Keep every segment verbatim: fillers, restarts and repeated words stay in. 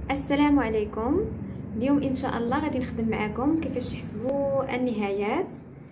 السلام عليكم. اليوم ان شاء الله غادي نخدم معكم كيفاش تحسبوا النهايات.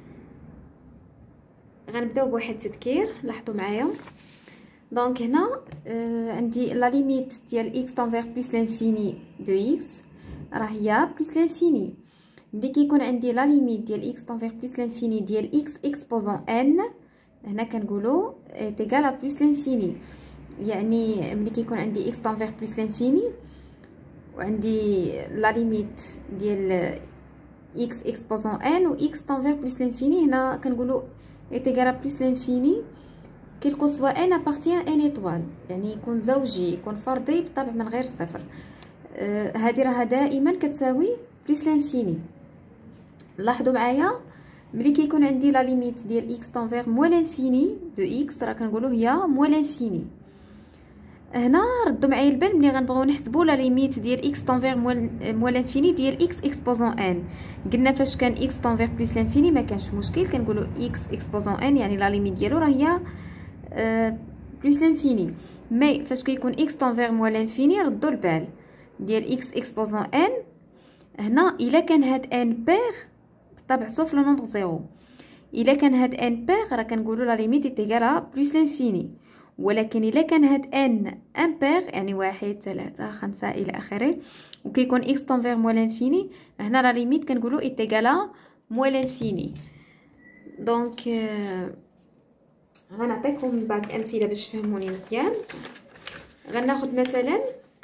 غنبداو بواحد التذكير، لاحظوا معايا. دونك هنا آه عندي لا ليميت ديال اكس تنفير بلس لانفيني دو اكس راه هي بلس لانفيني. ملي كيكون عندي لا ليميت ديال اكس تنفير بلس لانفيني ديال اكس اكسبوزون ان، هنا كنقولوا تيغال بلس لانفيني. يعني ملي كيكون عندي اكس تنفير بلس لانفيني وعندي لا ليميت ديال اكس اكسبوزون ان و اكس تنفير بلس لانفيني، هنا كنقولوا ايتيغال بلس لانفيني كيلكو سوا ان ابارتيان ان ايطوال، يعني يكون زوجي، يكون فردي بالطبع من غير صفر. آه هذه راها دائما كتساوي بلس لانفيني. لاحظوا معايا ملي كيكون عندي لا ليميت ديال اكس تنفير موال لانفيني دو اكس راه كنقولوا هي موال لانفيني. هنا ردوا معايا البال ملي غنبغيو نحسبوا لا ليميت ديال اكس تنفير موال لانفيني ديال اكس اكسبوزون ان. قلنا فاش كان اكس تنفير بلس لانفيني ما كانش مشكل، كنقولوا اكس اكسبوزون ان يعني لا ليميت ديالو راه هي أه بلس لانفيني. مي فاش كيكون اكس تنفير موال لانفيني ردوا البال ديال اكس اكسبوزون ان، هنا الا كان هاد ان بير بالطبع صوف لو نومبر زيرو. الا كان هاد ان بير راه كنقولوا لا ليميت ايتيغال بلس لانفيني. ولكن الا كان هاد ان امبير يعني واحد ثلاثة خمسة الى اخره وكيكون اكس تنفير موال لانفيني، هنا لا ليميت كنقولوا ايتيغال موال لانفيني. دونك آه غنعطيكم بعض الامثله باش تفهموني مزيان. غناخذ مثلا،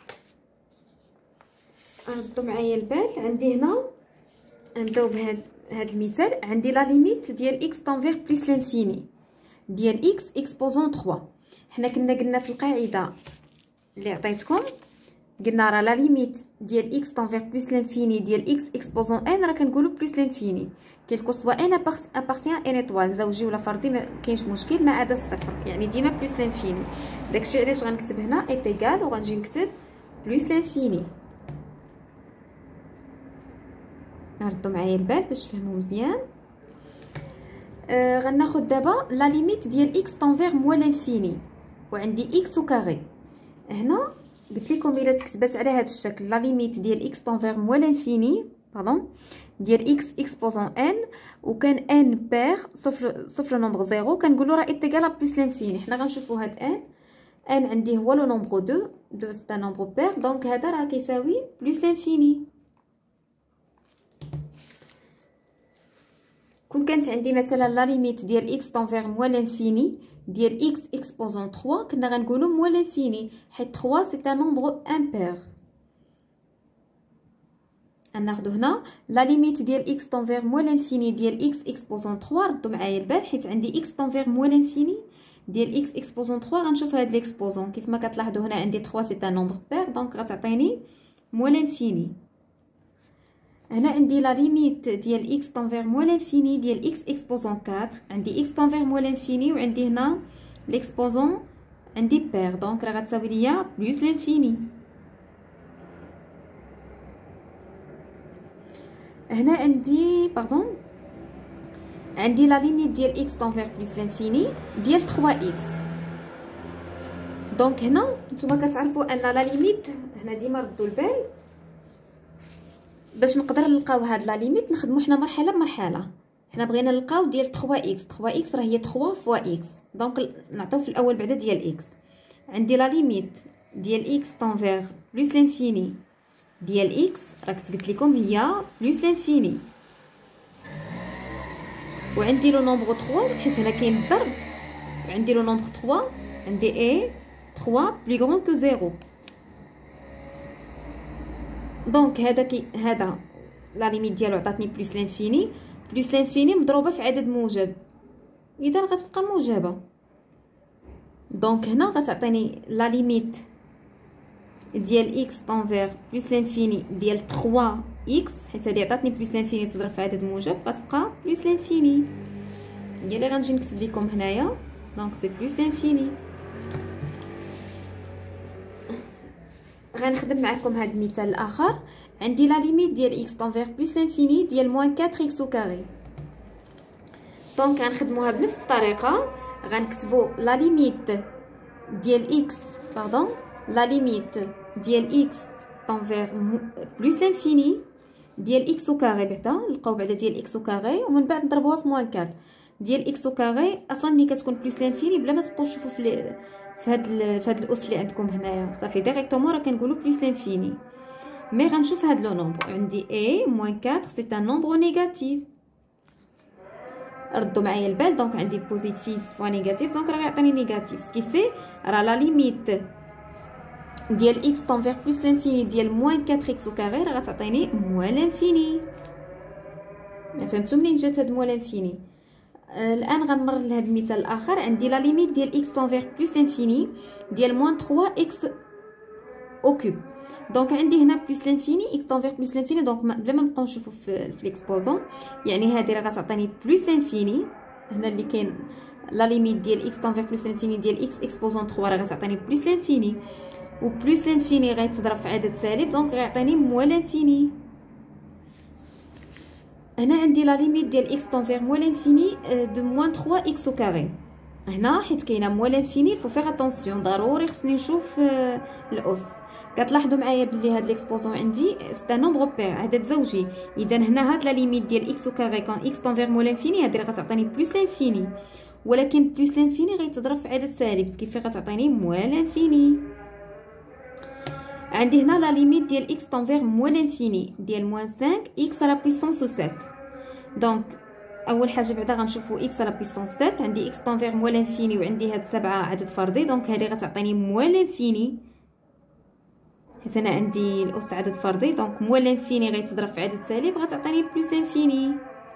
ردوا معايا البال، عندي هنا نبداو بهاد هاد المثال. عندي لا ليميت ديال اكس تنفير بلس لانفيني ديال اكس اكسبوزون ثلاثة. حنا كنا قلنا في القاعده اللي عطيتكم، قلنا راه لا ليميت ديال اكس تنفير بلس لانفيني ديال اكس اكسبوزون ان راه كنقولوا بلس لانفيني كيلكو سوا ان ابارتيان ان ايطوال، زوجي ولا فردي ما كاينش مشكل ما عدا الصفر، يعني ديما بلس لانفيني. داكشي علاش غنكتب هنا ايتيغال وغنجي نكتب بلس لانفيني. ردوا معايا البال باش تفهموا مزيان. آه غناخذ دابا لا ليميت ديال اكس تنفير موال لانفيني وعندي اكس او كاري. هنا قلت لكم الا تكتبات على هذا الشكل لا ليميت ديال اكس تنفير موال لانفيني باردون ديال اكس اكسبوزون ان وكان ان بير صفر صفر نومبر زيرو، كنقولوا راه ايتيغال بلس لانفيني. حنا غنشوفوا هاد ان ان عندي هو لو نومبر دو دو ستا نومبر بير، دونك هذا راه كيساوي بلس لانفيني. كون كانت عندي مثلا لا ليميت ديال اكس تنفير موال لانفيني ديال اكس اكسبوزون ثلاثة، كنا غنقولوا موال لانفيني حيت ثلاثة سي ان نومبر امبير. غناخذ هنا لا ليميت ديال اكس تنفير موال لانفيني ديال اكس اكسبوزون ثلاثة. ردوا معايا البال حيت عندي اكس تنفير موال لانفيني ديال اكس اكسبوزون ثلاثة. غنشوف هاد ليكسبوزون كيف ما كتلاحظوا هنا عندي ثلاثة سي ان نومبر بير، دونك غتعطيني موال لانفيني. هنا عندي لا ليميت ديال اكس تنفير موال لانفيني ديال اكس اكسبوزون أربعة، عندي اكس تنفير موال لانفيني وعندي هنا ليكسبوزون عندي بير، دونك راه غتساوي ليا بلس لانفيني. هنا عندي باردون عندي لا ليميت ديال اكس تنفير بلس لانفيني ديال ثلاثة اكس. دونك هنا نتوما كتعرفوا ان لا ليميت، هنا ديما ردوا البال باش نقدر نلقاو هاد لا ليميت نخدمو حنا مرحله بمرحله. حنا بغينا نلقاو ديال ثلاثة اكس، ثلاثة اكس راه هي ثلاثة فوا اكس، دونك نعطيو في الاول بعدا ديال اكس. عندي لا ليميت ديال اكس تنفير بلس لانفيني ديال اكس راه كنت قلت لكم هي بلس لانفيني، وعندي لو نومبر ثلاثة حيت هنا كاين الضرب، وعندي لو نومبر ثلاثة عندي اي ثلاثة بلي غران كو زيرو. دونك هذا كي هذا لا ليميت ديالو عطاتني بلس لانفيني، بلس لانفيني مضروبه في عدد موجب، اذا غتبقى موجبه. دونك هنا غتعطيني لا ليميت ديال اكس تنفير بلس لانفيني ديال ثلاثة اكس حيت هذه عطاتني بلس لانفيني تضرب في عدد موجب، غتبقى بلس لانفيني. هي اللي غنجي نكتب لكم هنايا، دونك سي بلس لانفيني. غنخدم معكم هذا المثال الاخر. عندي لا ليميت ديال اكس تنفير بلس لانفيني ديال موان أربعة اكس او كاري. دونك غنخدموها بنفس الطريقه، غنكتبوا لا ليميت ديال اكس باردون لا ليميت ديال اكس طونفيغ بلوس لانفيني ديال اكس او كاري. بعدا نلقاو بعدا ديال اكس او كاري ومن بعد نضربوها في موان أربعة ديال اكس او كاري. اصلا ملي كتكون بلوس لانفيني بلا ما تبقاو تشوفوا في في هاد في هاد الاس اللي عندكم هنايا صافي ديريكتومون راه كنقولوا بلوس لانفيني. مي غنشوف هاد لو نومبر عندي a موان أربعة سي ان نومبر نيجاتيف. ردوا معايا البال دونك عندي بوزيتيف و نيجاتيف دونك راه غيعطيني نيجاتيف سكيفي راه لا ليميت ديال اكس طونفيغ بلوس لانفيني ديال موان أربعة اكس او كاري راه غتعطيني موان لانفيني. فهمتوا منين جات هاد موان لانفيني؟ آه الان غنمر لهاد المثال الاخر. عندي لا ليميت ديال اكس طونفيغ بلوس لانفيني ديال موان ثلاثة اكس او كوب. دونك عندي هنا بلوس لانفيني اكس طونفيغ بلوس لانفيني دونك بلا ما نبقاو نشوفوا في, في ليكسبوزون يعني هادي راه غتعطيني بلوس لانفيني. هنا اللي كاين لا ليميت ديال اكس طونفيغ بلوس لانفيني ديال اكس اكسبوزون ثلاثة راه غتعطيني بلوس لانفيني و بلوس لانفيني غيتضرب في عدد سالب دونك غيعطيني موان لانفيني. هنا عندي لا ليميت ديال اكس طونفيغ موان لانفيني دو موان ثلاثة اكس او كاري. هنا حيت كاينه موان لانفيني الفو فيغ اتونسيون ضروري خصني نشوف الاس. كتلاحظوا معايا بلي هاد ليكسبوزون عندي سي ان نومبر بير عدد زوجي. اذا هنا هاد لا ليميت ديال اكس او كاري كون اكس طونفيغ موان لانفيني هادي راه غتعطيني بلوس لانفيني ولكن بلوس لانفيني غيتضرب في عدد سالب كيف غتعطيني موان لانفيني. عندي هنا لا ليميت ديال اكس طونفيغ موان لانفيني ديال موان خمسة اكس على بويسونس سبعة. دونك اول حاجه بعدا غنشوفوا اكس على بويسونس سبعة. عندي اكس طونفيغ موان لانفيني وعندي هاد سبعة عدد فردي دونك هذه غتعطيني موان لانفيني حيت انا عندي الاس عدد فردي دونك موان لانفيني غيتضرب في عدد سالب غتعطيني بلوس لانفيني.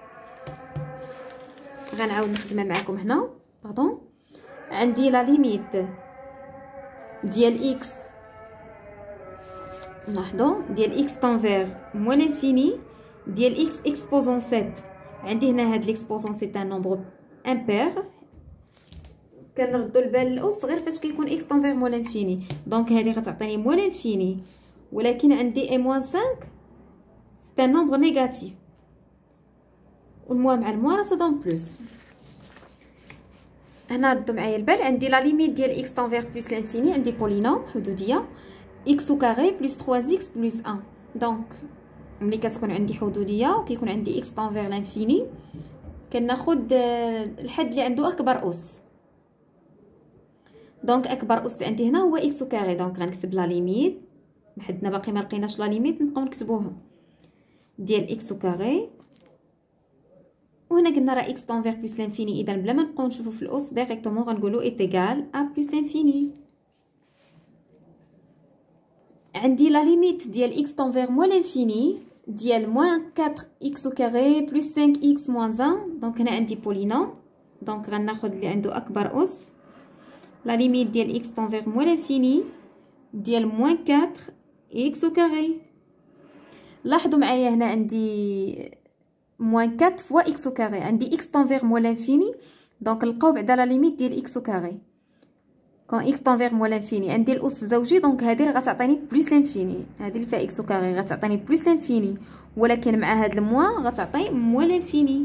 غنعاود نخدمها معكم هنا باردون. عندي لا ليميت ديال اكس لاحظوا ديال اكس طونفيغ موان لانفيني ديال اكس اكسبوزون سبعة. عندي هنا هاد ليكسبوزون سي ان نومبر امبير كنردوا البال الاس غير فاش كيكون اكس طونفيغ موان لانفيني دونك هذه غتعطيني موان لانفيني ولكن عندي اي موان خمسة سي ان نومبر نيجاتيف والموا مع الموا راه سا دون بلوس. هنا ردوا معايا البال عندي لا ليميت ديال اكس طونفيغ بلوس لانفيني عندي بولينوم حدوديه اكس او كاري بلس ثلاثة اكس بلس واحد. دونك ملي كتكون عندي حدوديه وكيكون عندي اكس طونفيغ لانفيني كناخذ الحد اللي عنده اكبر اس. دونك اكبر اس عندي هنا هو اكس او كاري دونك غنكتب لا ليميت حدنا باقي ما لقيناش لا ليميت نبقاو نكتبوها ديال اكس او كاري وهنا قلنا راه اكس طونفيغ بلس لانفيني اذا بلا ما نبقاو نشوفوا في الاس ديريكتومون غنقولوا ايت ايغال ا بلس لانفيني. عندي لا ليميت ديال اكس طونفيغ موان لانفيني ديال موان أربعة اكس او كاري بلس خمسة اكس موان واحد. دونك هنا عندي بولينوم دونك غناخذ اللي عنده اكبر اس. لا ليميت ديال اكس طونفيغ موان لانفيني ديال موان أربعة اكس او كاري. لاحظوا معايا هنا عندي موان أربعة فوا اكس او كاري عندي اكس طونفيغ موان لانفيني دونك نلقاو بعدا لا ليميت ديال اكس او كاري كون اكس طونفيغ موان لانفيني عندي الاس زوجي دونك هذه راه غتعطيني بلس لانفيني. هذه اللي فيها اكس او كاري غتعطيني بلس لانفيني ولكن مع هاد الموا غتعطي موان لانفيني.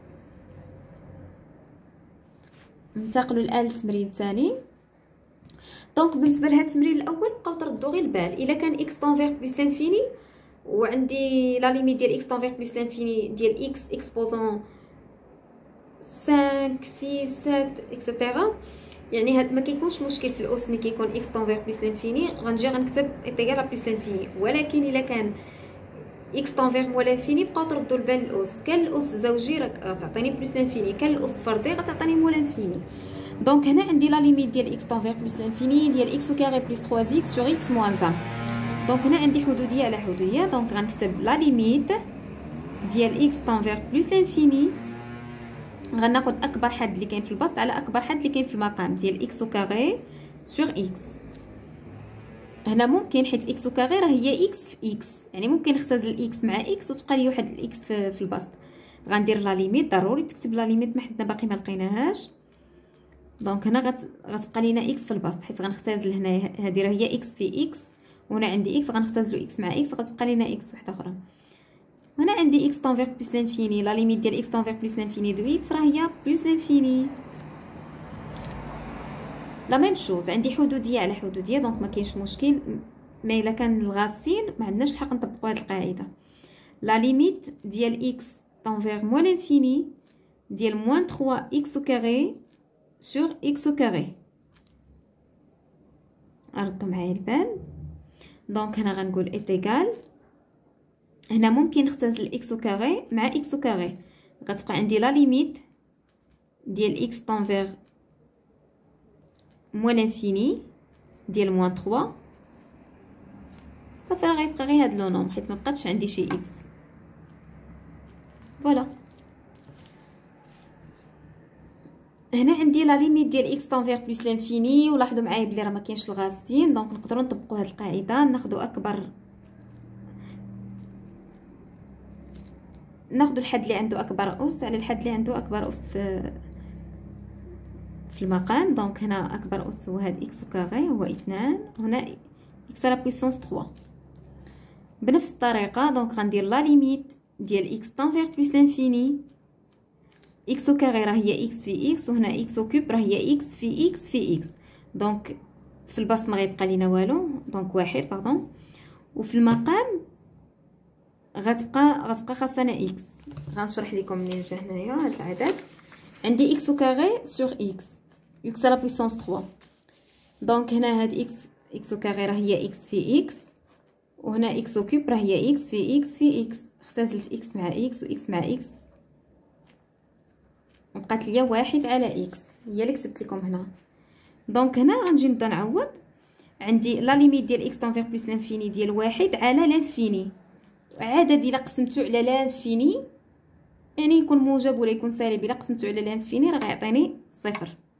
ننتقلوا الان للتمرين الثاني. دونك بالنسبه لهاد التمرين الاول بقاو تردوا غير البال الا كان اكس طونفيغ بلس لانفيني وعندي لا ليميت ديال اكس طونفيغ بلس لانفيني ديال اكس اكسبوزون خمسة ستة سبعة اكسيتيرا يعني هاد ما كيكونش مشكل في الاس ملي كيكون اكس طونفيغ بلس لانفيني غنجي غنكتب ايغال بلس لانفيني. ولكن الا كان اكس طونفيغ موان لانفيني بقاو تردوا البال الاس. كان الاس زوجي راه غتعطيني بلس لانفيني كان الاس فردي غتعطيني موان لانفيني. دونك هنا عندي لا ليميت ديال اكس طونفيغ بلس لانفيني ديال اكس او كاري بلس ثلاثة اكس سور اكس موان واحد. دونك هنا عندي حدوديه على حدوديه دونك غنكتب لا ليميت ديال اكس طونفيغ بلس لانفيني غناخذ اكبر حد اللي كاين في البسط على اكبر حد اللي كاين في المقام ديال اكس او كاري سور اكس. هنا ممكن حيت اكس او كاري راه هي اكس في اكس يعني ممكن نختزل الاكس مع اكس وتبقى لي واحد الاكس في, في البسط. غندير لا ليميت ضروري تكتب لا ليميت ما حدنا باقي ما لقيناهاش. دونك هنا غت... غتبقى لينا اكس في البسط حيت غنختزل هنا هذه راه هي اكس في اكس وهنا عندي اكس غنختزلو اكس مع اكس غتبقى لينا اكس وحده اخرى. هنا عندي اكس طونفيغ بلس لانفيني لا ليميت ديال اكس طونفيغ بلس لانفيني دو اكس راه هي بلس لانفيني. لا ميم شوز عندي حدوديه على حدوديه دونك ما كاينش مشكل مي الا كان الغاسين ما عندناش الحق نطبقوا هذه القاعده. لا ليميت ديال اكس تنفير موان لانفيني ديال موان ثلاثة اكس او كاري سور اكس او كاري. ردوا معايا البال. دونك هنا غنقول ايت ايغال، هنا ممكن نختزل اكس او كاري مع اكس او كاري، غتبقى عندي لا ليميت ديال اكس تنفير موان لانفيني ديال موان ثلاثة صافي. راه غيبقى غير هاد لو نوم حيت ما بقاتش عندي شي اكس. فوالا هنا عندي لا ليميت ديال اكس تنفير بلس لانفيني. ولاحظوا معايا بلي راه ما كاينش الغاسين، دونك نقدروا نطبقوا هاد القاعده. ناخذوا اكبر ناخذوا الحد اللي عنده اكبر اس على الحد اللي عنده اكبر اس في في المقام. دونك هنا اكبر اس هو هاد اكس كاري هو اثنان، هنا اكس على بويسونس ثلاثة. بنفس الطريقه دونك غندير لا ليميت ديال اكس تنفير بلس لانفيني اكس او كاري راه هي اكس في اكس، وهنا اكس او كوب راه هي اكس في اكس في اكس. دونك في البسط ما غيبقى لينا والو، دونك واحد باردون. وفي المقام غتبقى غتبقى خاصنا اكس. غنشرح لكم منين جا هنايا هذا العدد. عندي اكس او كاري سور اكس اكس على بويسونس ثلاثة. دونك هنا هاد اكس اكس او كاري راه هي اكس في اكس، وهنا اكس او كوب راه هي اكس في اكس في اكس. اختزلت اكس مع اكس واكس مع اكس، بقات ليا واحد على اكس هي اللي كتبت لكم هنا. دونك هنا غنجي نبدا نعوض. عندي لا ليميت ديال اكس تنفير بلس لانفيني ديال واحد على لانفيني. عدد الا قسمته على لانفيني يعني يكون موجب ولا يكون سالب، الا قسمته على لانفيني راه غيعطيني صفر.